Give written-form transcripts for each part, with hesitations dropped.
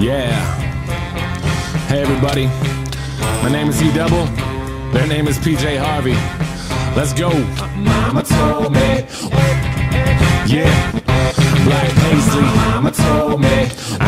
Yeah. Hey everybody, my name is E-Double, their name is PJ Harvey. Let's go. Mama told me. Yeah. Black Paisley. Mama told me.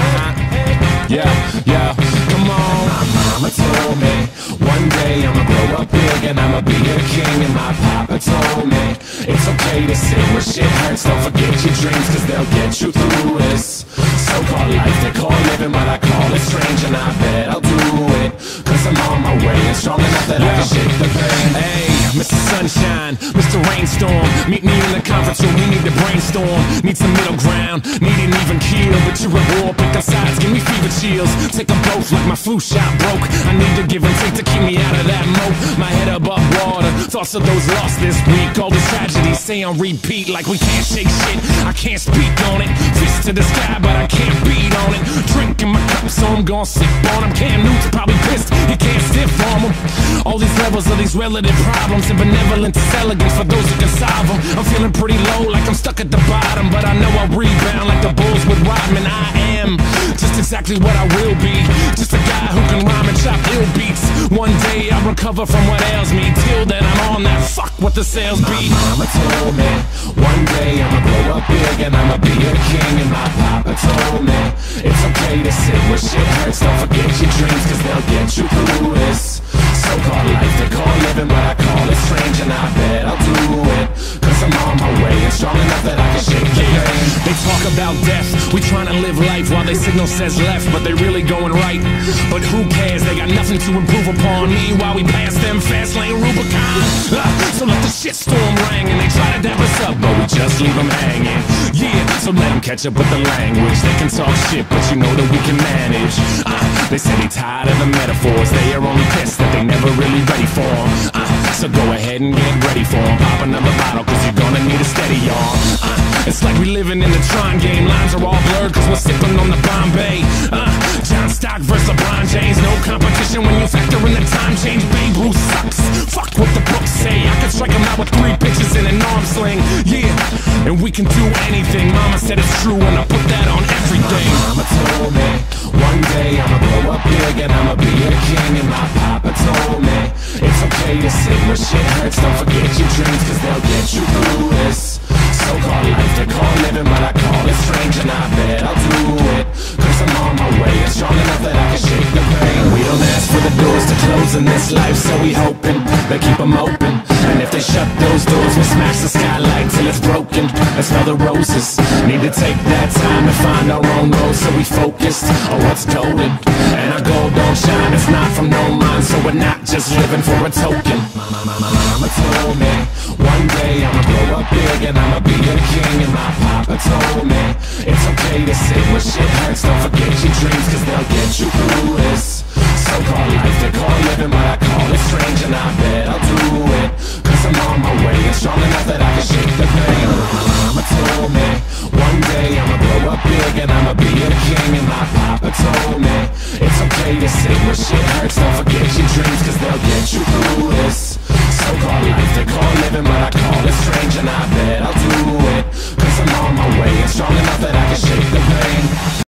Yeah. Come on. Mama told me one day I'ma grow up big and I'ma be a king. And my papa told me it's okay to sing when shit hurts. Don't forget your dreams, cause they'll get you through this so-called life they call living, but I call it strange. And I bet I'll do it, cause I'm on my way and strong enough that I can shake the pain. Hey, Mr. Sunshine, Mr. Rainstorm, meet me in the conference room, we need to brainstorm. Need some middle ground, need an even keel. But you're at war, pick up sides, give me fever chills. Take them both like my flu shot broke. I need to give and take to keep me out of that moat. My head above water, thoughts of those lost this week. All this tragedy, say on repeat like we can't shake shit. I can't speak on it, fist to the sky but I can't beat on it. Drinking my cup so I'm gon' sip on him. Cam Newton's probably pissed, he can't stiff on him. All these levels of these relative problems, and benevolence is elegance for those who can solve them. I'm feeling pretty low like I'm stuck at the bottom, but I know I'll rebound like the Bulls with Rodman. I am just exactly what I will be, just a guy who can rhyme and chop ill beats. One day I'll recover from what ails me, till then I'm on that fuck what the sales be. My mama told me one day I'ma grow up big and I'ma be a king. And my papa told me it's okay to sit where shit hurts. Don't forget your dreams, cause they'll get you through this so-called life they call living, but I call it strange. And I bet I'll do it, cause I'm on my way and strong enough that I can shake the pain. They talk about death, we trying to live life while they signal says left, but they really going right. But who cares, they got nothing to improve upon. Meanwhile we pass them fast lane Rubicon. So let the shitstorm ring and they try to dap us up, but we just leave them hanging. Yeah, so let them catch up with the language. They can talk shit, but you know that we can manage. They say they tired of the metaphors, they are only pissed that they never really ready for them. So go ahead and get ready for them. Pop another bottle, cause you're gonna need a steady arm. It's like we living in the Tron game. Lines are all blurred cause we're sipping on the Bombay. John Stock versus LeBron James, no competition when you factor in the time change. Babe Ruth sucks, fuck what the books say. I can strike him out with 3 pitches and an arm sling. Yeah, and we can do anything. Mama said it's true and I put that on everything. Mama told me one day I'ma grow up big and I'ma be a king. And my papa told me it's okay to sit where shit hurts. Don't forget your dreams, cause they'll get you through this so-called life they call living, but I call it strange. And I bet I'll do it, cause I'm on my way and strong enough that I can shake the pain. We don't ask for the doors to close in this life, so we hoping they keep them open. And if they shut those doors, we'll smash the skylight till it's broken and smell the roses. Need to take that time to find our own road, so we focused on what's golden. And our gold don't shine, it's not from no mind, so we're not just living for a token. Mama told me one day I'ma grow up big and I'ma be a king. And my papa told me it's okay to sit where shit hurts. Don't forget your dreams, cause they'll get you through this so-called life they call living, but I call it strange. And I bet I'll do it, cause I'm on my way and strong enough that I can shake the pain. Mama told me one day I'ma grow up big and I'ma be a king. And my papa told me it's okay to sit where shit hurts. Don't forget your dreams, cause they'll get you through this so-called life they call living, but I call it strange. And I bet I'll do it, cause I'm on my way and strong enough that I can shake the pain.